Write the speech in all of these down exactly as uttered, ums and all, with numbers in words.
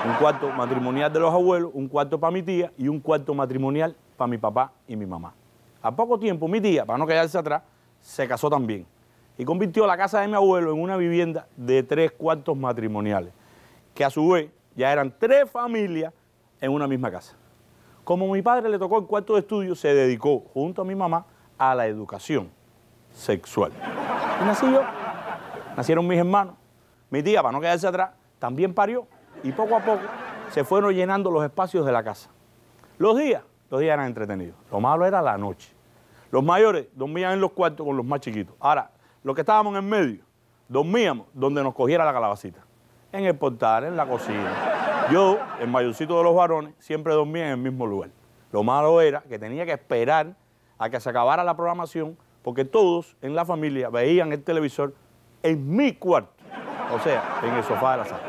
Un cuarto matrimonial de los abuelos, un cuarto para mi tía y un cuarto matrimonial para mi papá y mi mamá. A poco tiempo, mi tía, para no quedarse atrás, se casó también y convirtió la casa de mi abuelo en una vivienda de tres cuartos matrimoniales, que a su vez ya eran tres familias en una misma casa. Como a mi padre le tocó el cuarto de estudio, se dedicó, junto a mi mamá, a la educación sexual. Y nací yo, nacieron mis hermanos. Mi tía, para no quedarse atrás, también parió y poco a poco se fueron llenando los espacios de la casa. Los días, los días eran entretenidos. Lo malo era la noche. Los mayores dormían en los cuartos con los más chiquitos. Ahora, los que estábamos en el medio, dormíamos donde nos cogiera la calabacita. En el portal, en la cocina. Yo, el mayorcito de los varones, siempre dormía en el mismo lugar. Lo malo era que tenía que esperar a que se acabara la programación, porque todos en la familia veían el televisor en mi cuarto, o sea, en el sofá de la sala.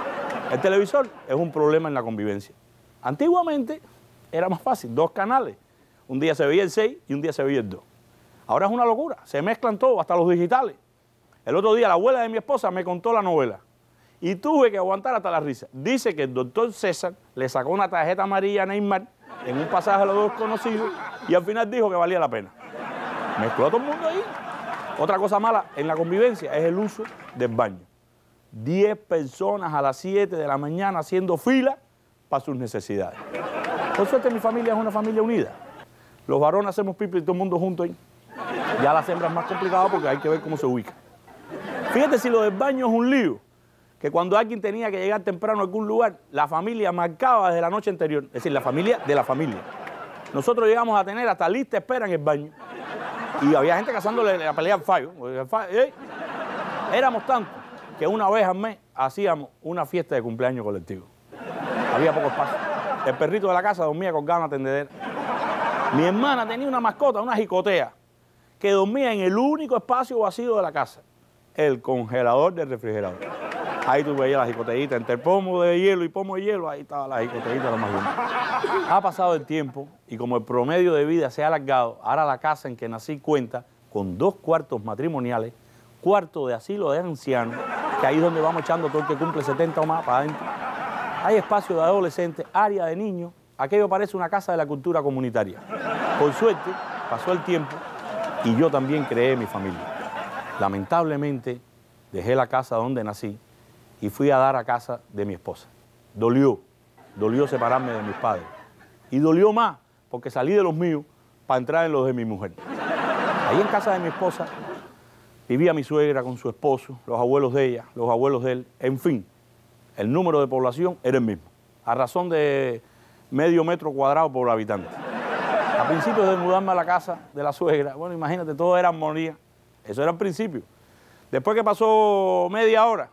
El televisor es un problema en la convivencia. Antiguamente era más fácil, dos canales. Un día se veía el seis y un día se veía el dos. Ahora es una locura, se mezclan todos, hasta los digitales. El otro día la abuela de mi esposa me contó la novela y tuve que aguantar hasta la risa. Dice que el doctor César le sacó una tarjeta amarilla a Neymar en un pasaje a los dos desconocidos y al final dijo que valía la pena. Mezcló a todo el mundo ahí. Otra cosa mala en la convivencia es el uso del baño. Diez personas a las siete de la mañana haciendo fila para sus necesidades. Por suerte mi familia es una familia unida. Los varones hacemos pipi y todo el mundo junto ahí. Ya las hembras es más complicado porque hay que ver cómo se ubica. Fíjate si lo del baño es un lío, que cuando alguien tenía que llegar temprano a algún lugar, la familia marcaba desde la noche anterior, es decir, la familia de la familia. Nosotros llegamos a tener hasta lista espera en el baño y había gente cazándole la pelea al fallo. ¿Eh? Éramos tantos que una vez al mes hacíamos una fiesta de cumpleaños colectivo. Había poco espacio. El perrito de la casa dormía colgado en la tendedera. Mi hermana tenía una mascota, una jicotea, que dormía en el único espacio vacío de la casa, el congelador del refrigerador. Ahí tú veías la jicoteíta, entre pomo de hielo y pomo de hielo, ahí estaba la jicoteíta lo más bien. Ha pasado el tiempo y como el promedio de vida se ha alargado, ahora la casa en que nací cuenta con dos cuartos matrimoniales, cuarto de asilo de ancianos, que ahí es donde vamos echando todo el que cumple setenta o más para adentro. Hay espacio de adolescentes, área de niños, aquello parece una casa de la cultura comunitaria. Por suerte, pasó el tiempo y yo también creé mi familia. Lamentablemente, dejé la casa donde nací y fui a dar a casa de mi esposa. Dolió, dolió separarme de mis padres. Y dolió más porque salí de los míos para entrar en los de mi mujer. Ahí en casa de mi esposa vivía mi suegra con su esposo, los abuelos de ella, los abuelos de él, en fin. El número de población era el mismo, a razón de medio metro cuadrado por habitante. A principios de mudarme a la casa de la suegra, bueno, imagínate, todo era armonía. Eso era al principio. Después que pasó media hora,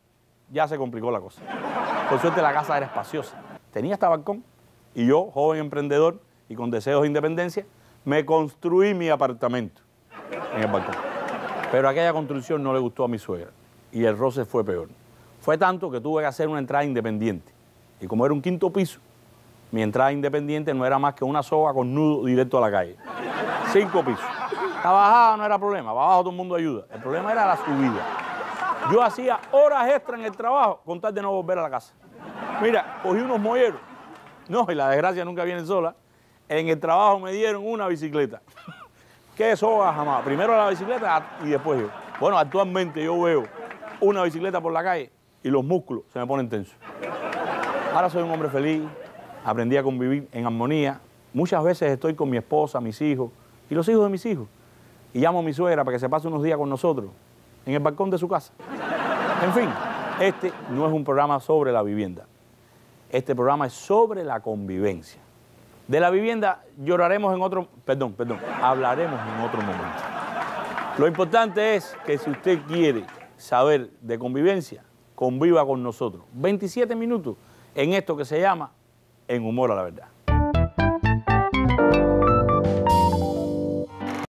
ya se complicó la cosa. Por suerte la casa era espaciosa. Tenía hasta balcón y yo, joven emprendedor y con deseos de independencia, me construí mi apartamento en el balcón. Pero aquella construcción no le gustó a mi suegra y el roce fue peor. Fue tanto que tuve que hacer una entrada independiente. Y como era un quinto piso, mi entrada independiente no era más que una soga con nudo directo a la calle. Cinco pisos. La bajada no era problema, para abajo todo el mundo ayuda. El problema era la subida. Yo hacía horas extras en el trabajo con tal de no volver a la casa. Mira, cogí unos molleros. No, y la desgracia nunca viene sola. En el trabajo me dieron una bicicleta. ¿Qué soga jamás? Primero la bicicleta y después yo. Bueno, actualmente yo veo una bicicleta por la calle y los músculos se me ponen tensos. Ahora soy un hombre feliz, aprendí a convivir en armonía. Muchas veces estoy con mi esposa, mis hijos y los hijos de mis hijos. Y llamo a mi suegra para que se pase unos días con nosotros en el balcón de su casa. En fin, este no es un programa sobre la vivienda. Este programa es sobre la convivencia. De la vivienda lloraremos en otro... Perdón, perdón, hablaremos en otro momento. Lo importante es que si usted quiere saber de convivencia, conviva con nosotros. veintisiete minutos en esto que se llama En Humor a la Verdad.